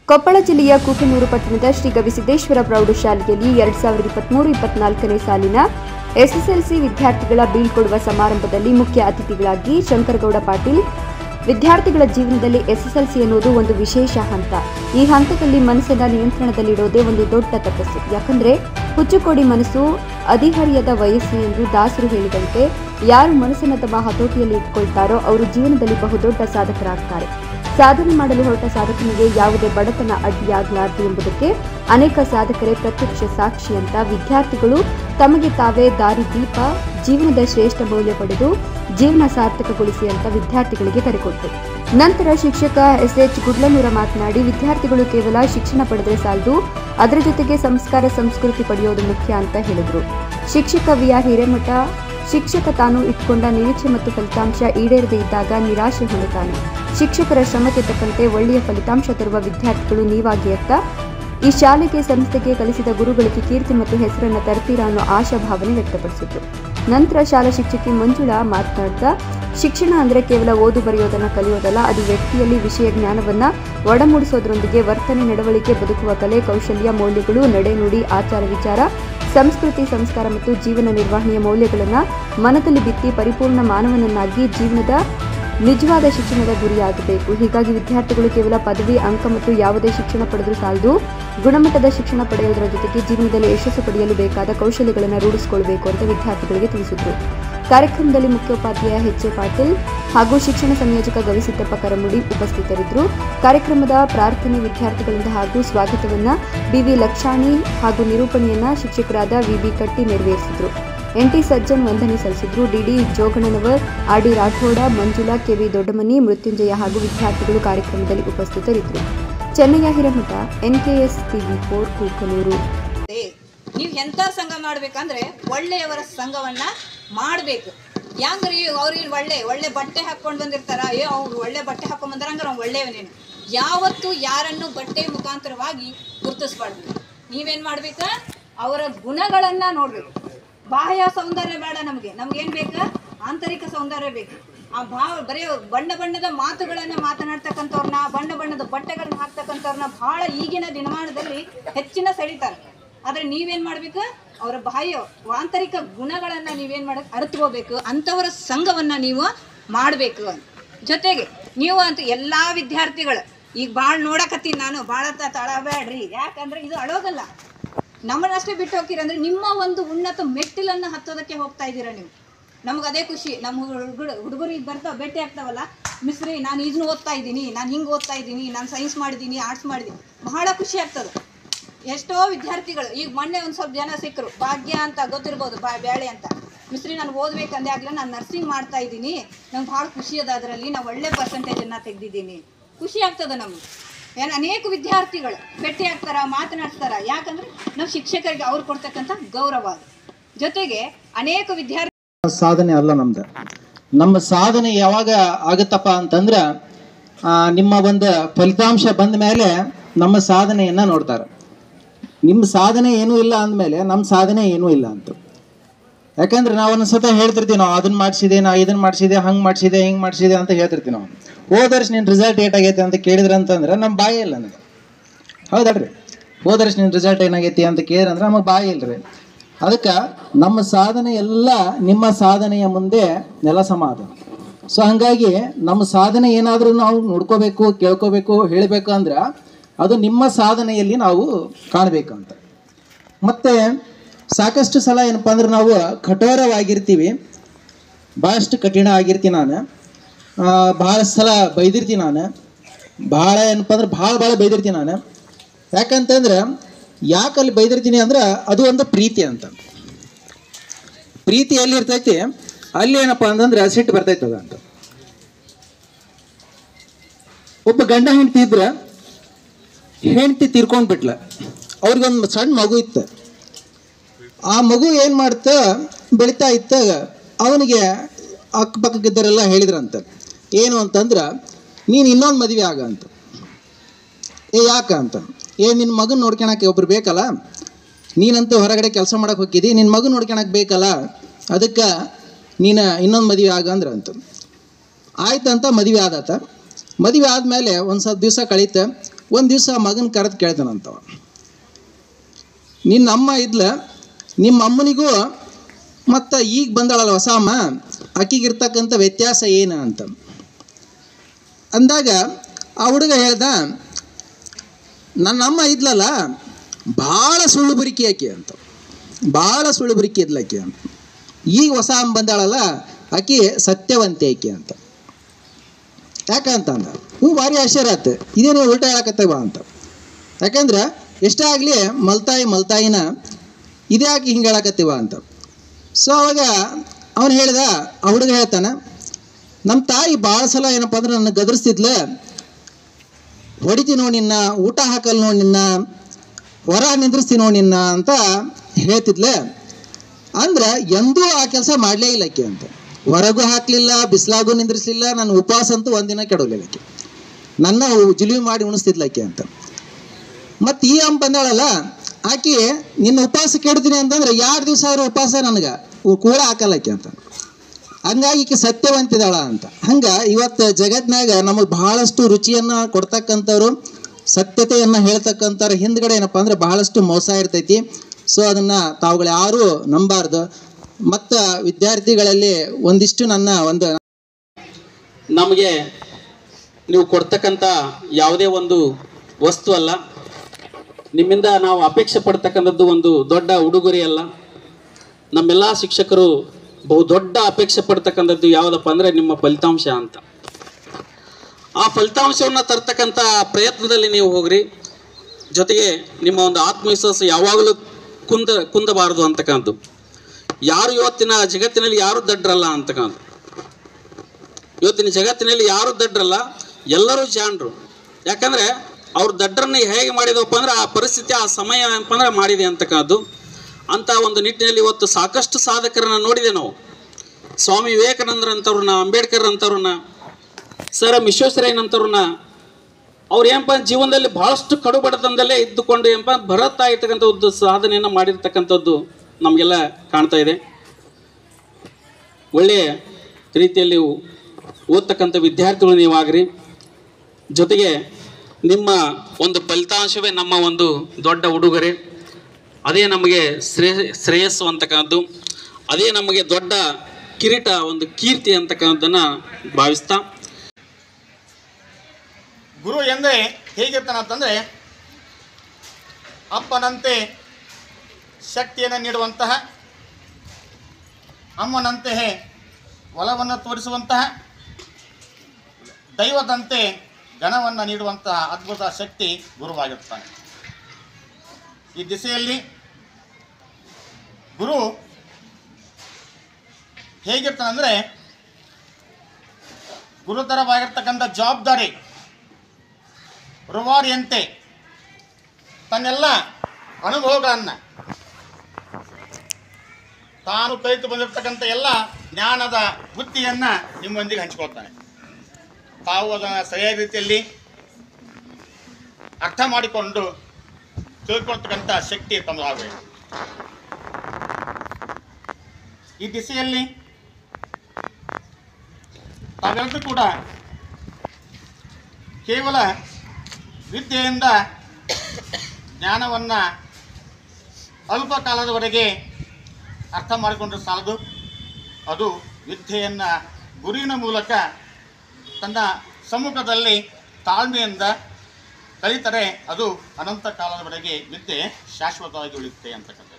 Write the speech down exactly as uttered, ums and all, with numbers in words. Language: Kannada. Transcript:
ಕೊಪ್ಪಳ ಜಿಲ್ಲೆಯ ಕೂಕನೂರು ಪಟ್ಟಣದ ಶ್ರೀ ಗವಿಸಿದ್ದೇಶ್ವರ ಪ್ರೌಢಶಾಲೆಯಲ್ಲಿ ಎರಡ್ ಸಾವಿರದ ಇಪ್ಪತ್ಮೂರು ಇಪ್ಪತ್ನಾಲ್ಕನೇ ಸಾಲಿನ ಎಸ್ಎಸ್ಎಲ್ಸಿ ವಿದ್ಯಾರ್ಥಿಗಳ ಬೀಳ್ಕೊಡುವ ಸಮಾರಂಭದಲ್ಲಿ ಮುಖ್ಯ ಅತಿಥಿಗಳಾಗಿ ಶಂಕರಗೌಡ ಪಾಟೀಲ್, ವಿದ್ಯಾರ್ಥಿಗಳ ಜೀವನದಲ್ಲಿ ಎಸ್ಎಸ್ಎಲ್ಸಿ ಎನ್ನುವುದು ಒಂದು ವಿಶೇಷ ಹಂತ. ಈ ಹಂತದಲ್ಲಿ ಮನಸ್ಸನ್ನ ನಿಯಂತ್ರಣದಲ್ಲಿಡೋದೇ ಒಂದು ದೊಡ್ಡ ತಪಸ್ಸು. ಯಾಕಂದ್ರೆ ಹುಚ್ಚುಕೋಡಿ ಮನಸ್ಸು ಅಧಿಹರಿಯದ ವಯಸ್ಸು ಎಂದು ದಾಸರು ಹೇಳಿದಂತೆ ಯಾರು ಮನಸ್ಸನ್ನು ತಮ್ಮ ಹತೋಟಿಯಲ್ಲಿ ಇಟ್ಕೊಳ್ತಾರೋ ಅವರು ಜೀವನದಲ್ಲಿ ಬಹುದೊಡ್ಡ ಸಾಧಕರಾಗ್ತಾರೆ. ಸಾಧನೆ ಮಾಡಲು ಹೊರಟ ಸಾಧಕನಿಗೆ ಯಾವುದೇ ಬಡತನ ಅಡ್ಡಿಯಾಗಲಾರದು ಎಂಬುದಕ್ಕೆ ಅನೇಕ ಸಾಧಕರೇ ಪ್ರತ್ಯಕ್ಷ ಸಾಕ್ಷಿ ಅಂತ ವಿದ್ಯಾರ್ಥಿಗಳು ತಮಗೆ ತಾವೇ ದಾರಿದೀಪ, ಜೀವನದ ಶ್ರೇಷ್ಠ ಮೌಲ್ಯ ಪಡೆದು ಜೀವನ ಸಾರ್ಥಕಗೊಳಿಸಿ ಅಂತ ವಿದ್ಯಾರ್ಥಿಗಳಿಗೆ ಕರೆಕೊಟ್ಟರು. ನಂತರ ಶಿಕ್ಷಕ ಎಸ್ ಎಚ್ ಗುಡ್ಲನೂರ ಮಾತನಾಡಿ, ವಿದ್ಯಾರ್ಥಿಗಳು ಕೇವಲ ಶಿಕ್ಷಣ ಪಡೆದರೆ ಸಾಲದು, ಅದರ ಜೊತೆಗೆ ಸಂಸ್ಕಾರ ಸಂಸ್ಕೃತಿ ಪಡೆಯೋದು ಮುಖ್ಯ ಅಂತ ಹೇಳಿದರು. ಶಿಕ್ಷಕ ವಿ ಆರ್ ಹಿರೇಮಠ, ಶಿಕ್ಷಕ ತಾನು ಇಟ್ಕೊಂಡ ನಿರೀಕ್ಷೆ ಮತ್ತು ಫಲಿತಾಂಶ ಈಡೇರದೇ ಇದ್ದಾಗ ನಿರಾಶೆ ಹೊಂದುತ್ತಾನೆ. ಶಿಕ್ಷಕರ ಶ್ರಮಕ್ಕೆ ತಕ್ಕಂತೆ ಒಳ್ಳೆಯ ಫಲಿತಾಂಶ ತರುವ ವಿದ್ಯಾರ್ಥಿಗಳು ನೀವಾಗಿ ಅಂತ ಈ ಶಾಲೆಗೆ ಸಂಸ್ಥೆಗೆ ಕಲಿಸಿದ ಗುರುಗಳಿಗೆ ಕೀರ್ತಿ ಮತ್ತು ಹೆಸರನ್ನು ತರ್ತೀರಾ ಅನ್ನೋ ಆಶಾಭಾವನೆ ವ್ಯಕ್ತಪಡಿಸಿತು. ನಂತರ ಶಾಲಾ ಶಿಕ್ಷಕಿ ಮಂಜುಳಾ ಮಾತನಾಡ್ತಾ, ಶಿಕ್ಷಣ ಅಂದರೆ ಕೇವಲ ಓದು ಬರೆಯೋದನ್ನು ಕಲಿಯೋದಲ್ಲ, ಅದು ವ್ಯಕ್ತಿಯಲ್ಲಿ ವಿಷಯ ಜ್ಞಾನವನ್ನು ಒಡಮೂಡಿಸೋದ್ರೊಂದಿಗೆ ವರ್ತನೆ, ನಡವಳಿಕೆ, ಬದುಕುವ ಕಲೆ, ಕೌಶಲ್ಯ, ಮೌಲ್ಯಗಳು, ನಡೆ, ನುಡಿ, ಆಚಾರ ವಿಚಾರ, ಸಂಸ್ಕೃತಿ, ಸಂಸ್ಕಾರ ಮತ್ತು ಜೀವನ ನಿರ್ವಹಣೆಯ ಮೌಲ್ಯಗಳನ್ನು ಮನದಲ್ಲಿ ಬಿತ್ತಿ ಪರಿಪೂರ್ಣ ಮಾನವನನ್ನಾಗಿ ಜೀವನದ ನಿಜವಾದ ಶಿಕ್ಷಣದ ಗುರಿಯಾಗಬೇಕು. ಹೀಗಾಗಿ ವಿದ್ಯಾರ್ಥಿಗಳು ಕೇವಲ ಪದವಿ, ಅಂಕ ಮತ್ತು ಯಾವುದೇ ಶಿಕ್ಷಣ ಪಡೆದರೂ ಸಾಲದು, ಗುಣಮಟ್ಟದ ಶಿಕ್ಷಣ ಪಡೆಯುವುದರ ಜೊತೆಗೆ ಜೀವನದಲ್ಲಿ ಯಶಸ್ಸು ಪಡೆಯಲು ಬೇಕಾದ ಕೌಶಲ್ಯಗಳನ್ನು ರೂಢಿಸಿಕೊಳ್ಳಬೇಕು ಅಂತ ವಿದ್ಯಾರ್ಥಿಗಳಿಗೆ ತಿಳಿಸಿದರು. ಕಾರ್ಯಕ್ರಮದಲ್ಲಿ ಮುಖ್ಯೋಪಾಧ್ಯಾಯ ಎಚ್ ಎ ಪಾಟೀಲ್ ಹಾಗೂ ಶಿಕ್ಷಣ ಸಂಯೋಜಕ ಗವಿಸಿದ್ದಪ್ಪ ಕರಮುಡಿ ಉಪಸ್ಥಿತರಿದ್ದರು. ಕಾರ್ಯಕ್ರಮದ ಪ್ರಾರ್ಥನೆ ವಿದ್ಯಾರ್ಥಿಗಳಿಂದ ಹಾಗೂ ಸ್ವಾಗತವನ್ನು ಬಿವಿ ಲಕ್ಷಾಣಿ ಹಾಗೂ ನಿರೂಪಣೆಯನ್ನ ಶಿಕ್ಷಕರಾದ ವಿಬಿ ಕಟ್ಟಿ ನೆರವೇರಿಸಿದರು. ಎನ್ ಟಿ ಸಜ್ಜನ್ ವಂದನೆ ಸಲ್ಲಿಸಿದರು. DD Jogannanavar, R D Rathod, Manjula, KV Doddamani, Mrutyunjaya ಹಾಗೂ ವಿದ್ಯಾರ್ಥಿಗಳು ಕಾರ್ಯಕ್ರಮದಲ್ಲಿ ಉಪಸ್ಥಿತರಿದ್ದರು. Chennayya Hiremath, N K S TV four, Kuknur. ನೀವು ಎಂಥ ಸಂಘ ಮಾಡ್ಬೇಕಂದ್ರೆ ಒಳ್ಳೆಯವರ ಸಂಘವನ್ನ ಮಾಡಬೇಕು. ಯಾಂಗ್ರಿ ಅವ್ರಿಗೆ ಒಳ್ಳೆ ಒಳ್ಳೆ ಬಟ್ಟೆ ಹಾಕೊಂಡು ಬಂದಿರ್ತಾರ, ಏ ಅವ್ರು ಒಳ್ಳೆ ಬಟ್ಟೆ ಹಾಕೊಂಡ್ ಬಂದಾರ ಹಂಗಾರೆ ಅವ್ನು ಒಳ್ಳೆಯವನೇನು. ಯಾವತ್ತು ಯಾರನ್ನು ಬಟ್ಟೆ ಮುಖಾಂತರವಾಗಿ ಗುರುತಿಸ್ಬಾರ್ದು. ನೀವೇನ್ ಮಾಡ್ಬೇಕ, ಅವರ ಗುಣಗಳನ್ನ ನೋಡ್ಬೇಕು. ಬಾಹ್ಯ ಸೌಂದರ್ಯ ಬೇಡ, ನಮಗೆ ನಮ್ಗೇನ್ ಬೇಕ, ಆಂತರಿಕ ಸೌಂದರ್ಯ ಬೇಕು. ಆ ಭಾವ ಬರೀ ಬಣ್ಣ ಬಣ್ಣದ ಮಾತುಗಳನ್ನ ಮಾತನಾಡ್ತಕ್ಕಂಥವ್ರನ್ನ, ಬಣ್ಣ ಬಣ್ಣದ ಬಟ್ಟೆಗಳನ್ನ ಹಾಕ್ತಕ್ಕಂಥವ್ರನ್ನ ಬಹಳ ಈಗಿನ ದಿನಮಾನದಲ್ಲಿ ಹೆಚ್ಚಿನ ಸೆಳಿತಾರೆ. ಆದ್ರೆ ನೀವೇನ್ ಮಾಡ್ಬೇಕು, ಅವರ ಬಾಹ್ಯ ಆಂತರಿಕ ಗುಣಗಳನ್ನ ನೀವೇನ್ ಮಾಡ ಅರಿತುಕೋಬೇಕು. ಅಂಥವರ ಸಂಘವನ್ನ ನೀವು ಮಾಡಬೇಕು. ಜೊತೆಗೆ ನೀವು ಅಂತ ಎಲ್ಲಾ ವಿದ್ಯಾರ್ಥಿಗಳು ಈಗ ಭಾಳ ನೋಡಕತ್ತೀನಿ ನಾನು, ಭಾಳ ತಳಬೇಡ್ರಿ, ಯಾಕಂದ್ರೆ ಇದು ಅಳೋದಲ್ಲ. ನಮ್ಮನ್ನಷ್ಟೇ ಬಿಟ್ಟು ಹೋಗ್ತೀರ ಅಂದ್ರೆ ನಿಮ್ಮ ಒಂದು ಉನ್ನತ ಮೆಟ್ಟಿಲನ್ನ ಹತ್ತೋದಕ್ಕೆ ಹೋಗ್ತಾ ಇದ್ದೀರಾ ನೀವು. ನಮ್ಗೆ ಅದೇ ಖುಷಿ. ನಮ್ಮ ಹುಡುಗರು ಹುಡುಗರು ಈಗ ಬರ್ತಾವ, ಭೇಟಿ ಆಗ್ತಾವಲ್ಲ, ಮಿಸ್ರಿ ನಾನು ಇದನ್ನು ಓದ್ತಾ ಇದ್ದೀನಿ, ನಾನು ಹಿಂಗೆ ಓದ್ತಾ ಇದ್ದೀನಿ, ನಾನು ಸೈನ್ಸ್ ಮಾಡಿದ್ದೀನಿ, ಆರ್ಟ್ಸ್ ಮಾಡಿದ್ದೀನಿ, ಬಹಳ ಖುಷಿ ಆಗ್ತದೆ. ಎಷ್ಟೋ ವಿದ್ಯಾರ್ಥಿಗಳು ಈಗ ಮೊನ್ನೆ ಒಂದು ಸ್ವಲ್ಪ ಜನ ಸಿಕ್ಕರು, ಭಾಗ್ಯ ಅಂತ ಗೊತ್ತಿರ್ಬೋದು, ಬಾ ಬ್ಯಾಳೆ ಅಂತ, ಮಿಸ್ರಿ ನಾನು ಓದ್ಬೇಕಂದೆ ಆಗಲಿ, ನಾನು ನರ್ಸಿಂಗ್ ಮಾಡ್ತಾ ಇದ್ದೀನಿ, ನಂಗೆ ಭಾಳ ಖುಷಿ ಅದ, ಅದರಲ್ಲಿ ನಾವು ಒಳ್ಳೆ ಪರ್ಸೆಂಟೇಜನ್ನು ತೆಗೆದಿದ್ದೀನಿ, ಖುಷಿ ಆಗ್ತದೆ ನಮಗೆ. ಏನು ಅನೇಕ ವಿದ್ಯಾರ್ಥಿಗಳು ಭೇಟಿ ಆಗ್ತಾರ, ಮಾತನಾಡ್ತಾರ, ಯಾಕಂದ್ರೆ ನಾವು ಶಿಕ್ಷಕರಿಗೆ ಅವ್ರು ಕೊಡ್ತಕ್ಕಂಥ ಗೌರವ. ಜೊತೆಗೆ ಅನೇಕ ವಿದ್ಯಾರ್ಥಿ ಸಾಧನೆ ಅಲ್ಲ ನಮ್ದು. ನಮ್ಮ ಸಾಧನೆ ಯಾವಾಗ ಆಗುತ್ತಪ್ಪ ಅಂತಂದ್ರ ನಿಮ್ಮ ಒಂದು ಫಲಿತಾಂಶ ಬಂದ ಮೇಲೆ ನಮ್ಮ ಸಾಧನೆಯನ್ನ ನೋಡ್ತಾರೆ. ನಿಮ್ಮ ಸಾಧನೆ ಏನೂ ಇಲ್ಲ ಅಂದಮೇಲೆ ನಮ್ಮ ಸಾಧನೆ ಏನೂ ಇಲ್ಲ ಅಂತ. ಯಾಕಂದ್ರೆ ನಾವು ಒಂದ್ಸತ ಹೇಳ್ತಿರ್ತೀವಿ, ನಾವು ಅದನ್ನ ಮಾಡಿಸಿದೆ, ನಾ ಇದನ್ನ ಮಾಡಿಸಿದೆ, ಹಂಗೆ ಮಾಡಿಸಿದೆ, ಹಿಂಗೆ ಮಾಡಿಸಿದೆ ಅಂತ ಹೇಳ್ತಿರ್ತೀವಿ. ನಾವು ಹೋದ ವರ್ಷ ನಿನ್ನ ರಿಸಲ್ಟ್ ಏಟಾಗೈತೆ ಅಂತ ಕೇಳಿದ್ರೆ ಅಂತಂದ್ರೆ ನಮ್ಮ ಬಾಯಿ ಇಲ್ಲ ನನಗೆ, ಹೌದಲ್ರಿ? ಹೋದ ವರ್ಷ ನಿನ್ನ ರಿಸಲ್ಟ್ ಏನಾಗೈತಿ ಅಂತ ಕೇಳಿದ್ರೆ ನಮಗೆ ಬಾಯಿ ಇಲ್ರಿ. ಅದಕ್ಕೆ ನಮ್ಮ ಸಾಧನೆ ಎಲ್ಲ ನಿಮ್ಮ ಸಾಧನೆಯ ಮುಂದೆ ನೆಲ ಸಮಾಧ. ಸೊ ಹಾಗಾಗಿ ನಮ್ಮ ಸಾಧನೆ ಏನಾದರೂ ನಾವು ನೋಡ್ಕೋಬೇಕು, ಕೇಳ್ಕೋಬೇಕು, ಹೇಳಬೇಕು ಅಂದ್ರೆ ಅದು ನಿಮ್ಮ ಸಾಧನೆಯಲ್ಲಿ ನಾವು ಕಾಣಬೇಕಂತ. ಮತ್ತು ಸಾಕಷ್ಟು ಸಲ ಏನಪ್ಪ ಅಂದ್ರೆ ನಾವು ಕಠೋರವಾಗಿರ್ತೀವಿ, ಭಾಳಷ್ಟು ಕಠಿಣ ಆಗಿರ್ತೀನಿ ನಾನು, ಭಾಳ ಸಲ ಬೈದಿರ್ತೀನಿ ನಾನು, ಭಾಳ ಏನಪ್ಪ ಅಂದ್ರೆ ಭಾಳ ಭಾಳ ಬೈದಿರ್ತೀನಿ ನಾನು. ಯಾಕಂತಂದ್ರೆ ಯಾಕೆ ಅಲ್ಲಿ ಬೈದಿರ್ತೀನಿ ಅಂದ್ರೆ ಅದು ಒಂದು ಪ್ರೀತಿ ಅಂತ. ಪ್ರೀತಿ ಎಲ್ಲಿ ಇರ್ತೈತಿ ಅಲ್ಲಿ ಏನಪ್ಪ ಅಂತಂದ್ರೆ ಸಿಟ್ಟು ಬರ್ತೈತದ ಅಂತ. ಒಬ್ಬ ಗಂಡ ಹೆಂಡತಿ ಇದ್ರೆ ಹೆಂಡತಿ ತೀರ್ಕೊಂಡ್ಬಿಟ್ಲ, ಅವ್ರಿಗೊಂದು ಸಣ್ಣ ಮಗು ಇತ್ತು. ಆ ಮಗು ಏನು ಮಾಡ್ತ ಬೆಳಿತಾ ಇತ್ತ, ಅವನಿಗೆ ಅಕ್ಕಪಕ್ಕಕ್ಕಿದ್ದರೆಲ್ಲ ಹೇಳಿದ್ರಂತ, ಏನು ಅಂತಂದ್ರೆ ನೀನು ಇನ್ನೊಂದು ಮದುವೆ ಆಗ ಅಂತ. ಏ ಯಾಕ ಅಂತ, ಏ ನಿನ್ನ ಮಗನ ನೋಡ್ಕೊಳಕ್ಕೆ ಒಬ್ರು ಬೇಕಲ್ಲ, ನೀನಂತೂ ಹೊರಗಡೆ ಕೆಲಸ ಮಾಡಕ್ಕೆ ಹೋಗಿದ್ದಿ, ನಿನ್ನ ಮಗನ ನೋಡ್ಕೊಳಕ್ಕೆ ಬೇಕಲ್ಲ, ಅದಕ್ಕೆ ನೀನು ಇನ್ನೊಂದು ಮದುವೆ ಆಗ ಅಂದ್ರೆ ಅಂತ. ಆಯ್ತಂತ ಮದುವೆ ಆದಾತ. ಮದುವೆ ಆದಮೇಲೆ ಒಂದು ಸ್ವಲ್ಪ ದಿವಸ ಕಳೀತ, ಒಂದು ದಿವಸ ಮಗನ ಕರೆದು ಕೇಳ್ತಾನಂತವ, ನಿನ್ನ ಅಮ್ಮ ಇದ್ಲ, ನಿಮ್ಮ ಅಮ್ಮನಿಗೂ ಮತ್ತು ಈಗ ಬಂದಾಳಲ್ಲ ಹೊಸ ಅಮ್ಮ, ಆಕಿಗಿರ್ತಕ್ಕಂಥ ವ್ಯತ್ಯಾಸ ಏನು ಅಂತ ಅಂದಾಗ ಆ ಹುಡುಗ ಹೇಳ್ದ, ನನ್ನ ಅಮ್ಮ ಇದ್ಲಲ್ಲ ಭಾಳ ಸುಳ್ಳು ಬರಿಕೆ ಆಕೆ ಅಂತ, ಭಾಳ ಸುಳ್ಳು ಬರಿಕೆ ಇದ್ಲಾಕೆ ಅಂತ. ಈಗ ಹೊಸ ಅಮ್ಮ ಬಂದಾಳಲ್ಲ ಆಕೆ ಸತ್ಯವಂತೆ ಆಕೆ ಅಂತ. ಯಾಕಂತಂದ ಹ್ಞೂ ಭಾರಿ ಆಶ್ಚರ್ಯ ಆಯ್ತು, ಇದೇನು ಉಲ್ಟಾ ಹೇಳಕತ್ತವ ಅಂತ. ಯಾಕಂದ್ರೆ ಎಷ್ಟೇ ಆಗಲಿ ಮಲ್ತಾಯಿ ಮಲ್ತಾಯಿನ ಇದೇ ಯಾಕೆ ಹಿಂಗೆ ಹೇಳಕತ್ತೀವ ಅಂತ. ಸೊ ಅವಾಗ ಅವನು ಹೇಳ್ದ, ಆ ಹುಡುಗ ಹೇಳ್ತಾನೆ, ನಮ್ಮ ತಾಯಿ ಭಾಳ ಸಲ ಏನಪ್ಪ ಅಂದ್ರೆ ನನ್ನ ಗದರಿಸ್ತಿದ್ಲೆ, ಹೊಡಿತಿ ನೋಡಿ ನಿನ್ನ, ಊಟ ಹಾಕಲ್ ನೋಡಿ ನಿನ್ನ, ಹೊರ ನಿಂದ್ರಿಸ್ತೀನಿ ನೋಡಿ ನಿನ್ನ ಅಂತ ಹೇಳ್ತಿದ್ಲೆ. ಅಂದ್ರೆ ಎಂದೂ ಆ ಕೆಲಸ ಮಾಡಲೇ ಇಲ್ಲ ಆಕೆ ಅಂತ. ಹೊರಗೂ ಹಾಕಲಿಲ್ಲ, ಬಿಸಿಲಾಗೂ ನಿಂದ್ರಿಸಲಿಲ್ಲ, ನನ್ನ ಉಪವಾಸ ಅಂತೂ ಒಂದಿನ ಕೆಡೋಲಿಲ್ಲ ಆಕೆ, ನನ್ನ ಜುಲಿವಿ ಮಾಡಿ ಉಣಿಸ್ತಿದ್ಲಾಕೆ ಅಂತ. ಮತ್ತು ಈ ಅಮ್ಮ ಬಂದಾಳಲ್ಲ ಆಕೆ ನಿನ್ನ ಉಪವಾಸ ಕೆಡ್ತೀನಿ ಅಂತಂದ್ರೆ ಎರಡು ದಿವಸ ಆದ್ರೂ ಉಪವಾಸ ನನಗೆ ಕೂಡ ಹಾಕಲ್ಲಕ್ಕೆ ಅಂತ. ಹಂಗಾಗಿ ಈಕೆ ಸತ್ಯವಂತಿದಾಳ ಅಂತ. ಹಂಗೆ ಇವತ್ತು ಜಗತ್ತಿನಾಗ ನಮಗೆ ಬಹಳಷ್ಟು ರುಚಿಯನ್ನು ಕೊಡ್ತಕ್ಕಂಥವ್ರು, ಸತ್ಯತೆಯನ್ನು ಹೇಳ್ತಕ್ಕಂಥವ್ರ ಹಿಂದ್ಗಡೆ ಏನಪ್ಪ ಅಂದ್ರೆ ಬಹಳಷ್ಟು ಮೋಸ ಇರ್ತೈತಿ. ಸೊ ಅದನ್ನು ತಾವುಗಳು ಯಾರೂ ನಂಬಾರ್ದು. ಮತ್ತು ವಿದ್ಯಾರ್ಥಿಗಳಲ್ಲಿ ಒಂದಿಷ್ಟು ನನ್ನ ಒಂದು ನಮಗೆ ನೀವು ಕೊಡ್ತಕ್ಕಂಥ ಯಾವುದೇ ಒಂದು ವಸ್ತು ಅಲ್ಲ, ನಿಮ್ಮಿಂದ ನಾವು ಅಪೇಕ್ಷೆ ಪಡ್ತಕ್ಕಂಥದ್ದು ಒಂದು ದೊಡ್ಡ ಉಡುಗೊರೆ ಅಲ್ಲ. ನಮ್ಮೆಲ್ಲ ಶಿಕ್ಷಕರು ಬಹು ದೊಡ್ಡ ಅಪೇಕ್ಷೆ ಪಡ್ತಕ್ಕಂಥದ್ದು ಯಾವುದಪ್ಪ ಅಂದರೆ ನಿಮ್ಮ ಫಲಿತಾಂಶ ಅಂತ. ಆ ಫಲಿತಾಂಶವನ್ನು ತರ್ತಕ್ಕಂಥ ಪ್ರಯತ್ನದಲ್ಲಿ ನೀವು ಹೋಗ್ರಿ. ಜೊತೆಗೆ ನಿಮ್ಮ ಒಂದು ಆತ್ಮವಿಶ್ವಾಸ ಯಾವಾಗಲೂ ಕುಂದ ಕುಂದಬಾರದು ಅಂತಕ್ಕಂಥದ್ದು. ಯಾರು ಇವತ್ತಿನ ಜಗತ್ತಿನಲ್ಲಿ ಯಾರು ದಡ್ರಲ್ಲ ಅಂತಕ್ಕಂಥದ್ದು. ಇವತ್ತಿನ ಜಗತ್ತಿನಲ್ಲಿ ಯಾರು ದಡ್ರಲ್ಲ, ಎಲ್ಲರೂ ಜಾಣರು. ಯಾಕಂದರೆ ಅವ್ರು ದಡ್ರನ್ನ ಹೇಗೆ ಮಾಡಿದವಪ್ಪ ಅಂದ್ರೆ ಆ ಪರಿಸ್ಥಿತಿ, ಆ ಸಮಯ ಏನಪ್ಪ ಅಂದ್ರೆ ಮಾಡಿದೆ ಅಂತಕ್ಕಂಥದ್ದು. ಅಂಥ ಒಂದು ನಿಟ್ಟಿನಲ್ಲಿ ಇವತ್ತು ಸಾಕಷ್ಟು ಸಾಧಕರನ್ನ ನೋಡಿದೆ ನಾವು. ಸ್ವಾಮಿ ವಿವೇಕಾನಂದರಂಥವ್ರನ್ನ, ಅಂಬೇಡ್ಕರ್ ಅಂಥವ್ರನ್ನ, ಸರ್ ಎಂ ವಿಶ್ವೇಶ್ವರಯ್ಯನಂಥವ್ರನ್ನ, ಅವ್ರು ಏನಪ್ಪ ಜೀವನದಲ್ಲಿ ಭಾಳಷ್ಟು ಕಡು ಬಡತನದಲ್ಲೇ ಇದ್ದುಕೊಂಡು ಏನಪ್ಪ ಬರುತ್ತಾ ಇರ್ತಕ್ಕಂಥ ಒಂದು ಸಾಧನೆಯನ್ನು ಮಾಡಿರ್ತಕ್ಕಂಥದ್ದು ನಮಗೆಲ್ಲ ಕಾಣ್ತಾ ಇದೆ. ಒಳ್ಳೆಯ ರೀತಿಯಲ್ಲಿ ಓದ್ತಕ್ಕಂಥ ವಿದ್ಯಾರ್ಥಿಗಳು ನೀವಾಗ್ರಿ. ಜೊತೆಗೆ ನಿಮ್ಮ ಒಂದು ಫಲಿತಾಂಶವೇ ನಮ್ಮ ಒಂದು ದೊಡ್ಡ ಉಡುಗೊರೆ. ಅದೇ ನಮಗೆ ಶ್ರೇಯ ಶ್ರೇಯಸ್ಸು ಅಂತಕ್ಕಂಥದ್ದು, ಅದೇ ನಮಗೆ ದೊಡ್ಡ ಕಿರೀಟ, ಒಂದು ಕೀರ್ತಿ ಅಂತಕ್ಕಂಥದ್ದನ್ನು ಭಾವಿಸ್ತಾ, ಗುರು ಎಂದರೆ ಹೇಗಿರ್ತಾನಂತಂದರೆ ಅಪ್ಪನಂತೆ ಶಕ್ತಿಯನ್ನು ನೀಡುವಂತಹ, ಅಮ್ಮನಂತೆಯೇ ಒಲವನ್ನು ತೋರಿಸುವಂತಹ, ದೈವದಂತೆ ಗಣವನ್ನು ನೀಡುವಂತಹ ಅದ್ಭುತ ಶಕ್ತಿ ಗುರುವಾಗಿರ್ತಾನೆ. ಈ ದಿಸೆಯಲ್ಲಿ ಗುರು ಹೇಗಿರ್ತಾನಂದರೆ ಗುರುತರವಾಗಿರ್ತಕ್ಕಂಥ ಜವಾಬ್ದಾರಿ ರೂವಾರಿಯಂತೆ ತನ್ನೆಲ್ಲ ಅನುಭವಗಳನ್ನು, ತಾನು ಕಲಿತು ಬಂದಿರತಕ್ಕಂಥ ಎಲ್ಲ ಜ್ಞಾನದ ಬುದ್ಧಿಯನ್ನು ನಿಮ್ಮೊಂದಿಗೆ ಹಂಚಿಕೊಳ್ತಾನೆ. ತಾವು ಅದನ್ನು ಸರಿಯಾದ ರೀತಿಯಲ್ಲಿ ಅರ್ಥ ಮಾಡಿಕೊಂಡು ತಿಳ್ಕೊಳ್ತಕ್ಕಂಥ ಶಕ್ತಿ ತಮ್ಮದಾಗಬೇಕು. ಈ ದಿಸೆಯಲ್ಲಿ ತಾವೆಲ್ಲರೂ ಕೂಡ ಕೇವಲ ವಿದ್ಯೆಯಿಂದ ಜ್ಞಾನವನ್ನು ಅಲ್ಪ ಕಾಲದವರೆಗೆ ಅರ್ಥ ಮಾಡಿಕೊಂಡ್ರೆ ಸಾಲದು. ಅದು ವಿದ್ಯೆಯನ್ನು ಗುರುವಿನ ಮೂಲಕ ತನ್ನ ಸಮ್ಮುಖದಲ್ಲಿ ತಾಳ್ಮೆಯಿಂದ ಕಲಿತರೆ ಅದು ಅನಂತ ಕಾಲದವರೆಗೆ ವಿದ್ಯೆ ಶಾಶ್ವತವಾಗಿ ಉಳಿಯುತ್ತೆ ಅಂತಕ್ಕಂಥದ್ದು.